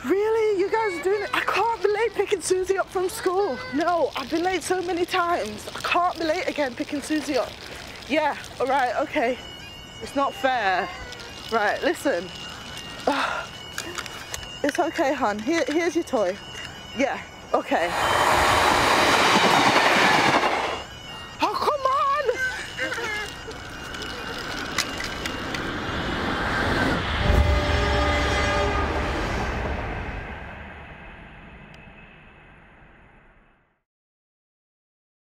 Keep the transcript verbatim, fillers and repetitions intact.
Really? You guys are doing it? I can't be late picking Susie up from school. No, I've been late so many times. I can't be late again picking Susie up. Yeah, all right, okay. It's not fair. Right, listen. Ugh. It's okay, hon. Here, here's your toy. Yeah, okay.